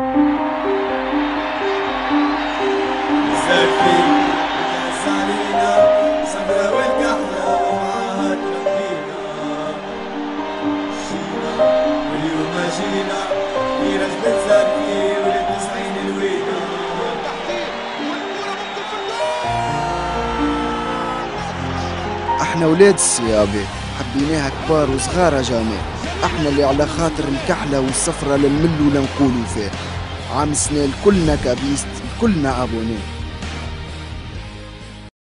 احنا ولاد الصيابة حبيناها كبار وصغار جميع. احنا اللي على خاطر الكحلة والصفرة لنملوا لنقولوا فيه. عام سنة كلنا كابيست كلنا ابونيه.